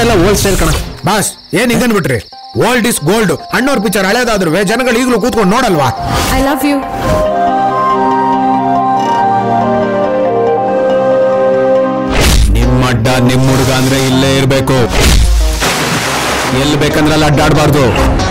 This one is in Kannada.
ಎಲ್ಲ ಓಲ್ಡ್ ಸ್ಟೈಲ್ ಕಣ. ಬಾಸ್ ಏನ್ ಹಿಂಗನ್ಬಿಟ್ರಿ? Old is gold. ಅಣ್ಣವ್ರ ಪಿಕ್ಚರ್ ಹಳೇದಾದ್ರು ಜನಗಳು ಈಗಲೂ ಕೂತ್ಕೊಂಡು ನೋಡಲ್ವಾ? I love you. ನಿಮ್ಮ ಅಡ್ಡ ನಿಮ್ಮ ಹುಡುಗ ಅಂದ್ರೆ ಇಲ್ಲೇ ಇರ್ಬೇಕು. ಎಲ್ಲಿ ಬೇಕಂದ್ರಲ್ಲ ಅಡ್ಡಾಡ್ಬಾರ್ದು.